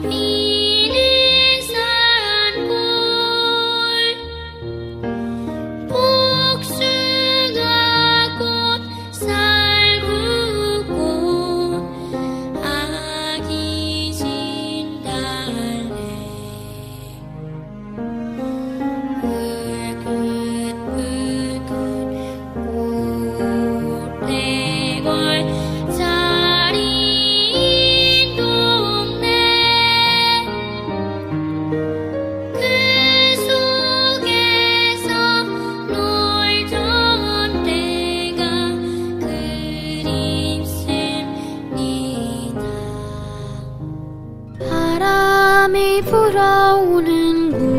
바람이 불어오는 곳,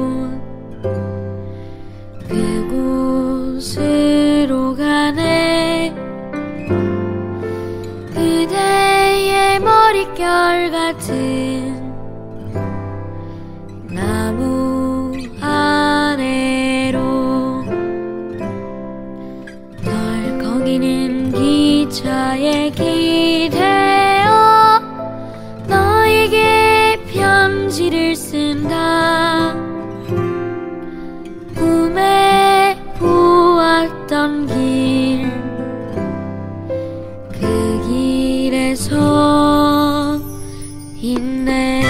그곳으로 가네. 그대의 머릿결 같은 나무 아래로 덜컹이는 기차에 기대어 너에게 편지를 쓴다. 꿈에 보았던 길, 그 길에 서 있네.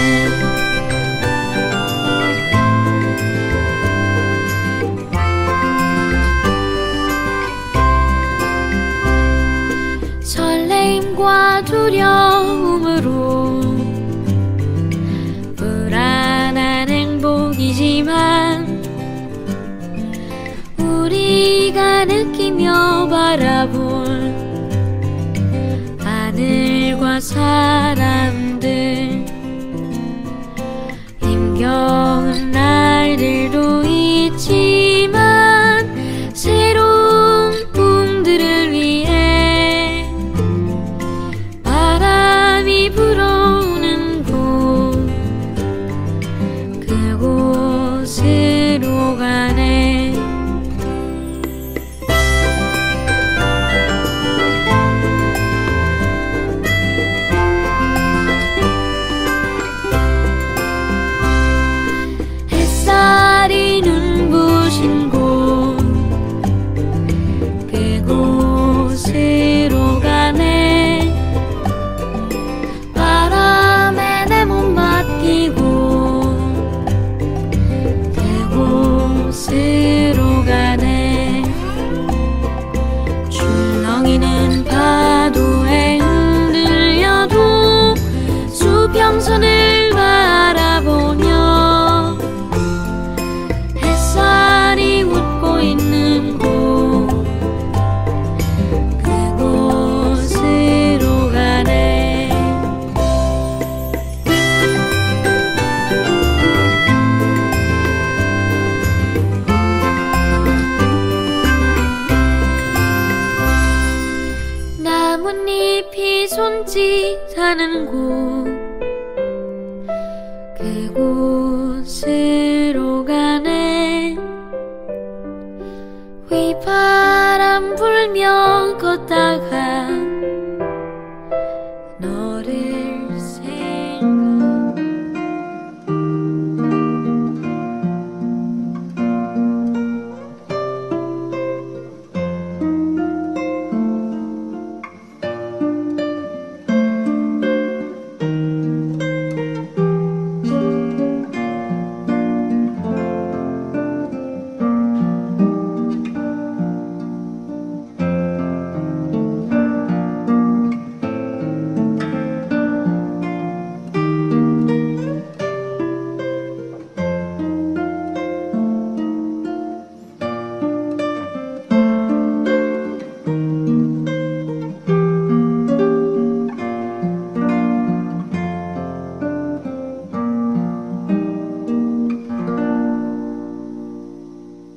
설레임과 두려움으로 불안한 행복이지만 우리가 느끼며 바라볼 하늘과 사람들, 힘겨운 날들도 있지만 새로운 꿈들을 위해 바람이 불어오는 곳, 그곳으로 가네. 햇살이 눈부신 곳, 그곳으로 가네. 바람에 내 몸 맡기고 그곳으로 가네. 출렁이는 파도에 흔들려도 수평선을 바라보며 햇살이 웃고 있는 곳, 그곳으로 가네. 나뭇잎이 손짓하는 곳, 그곳으로 가네. 휘바람 불며 걷다가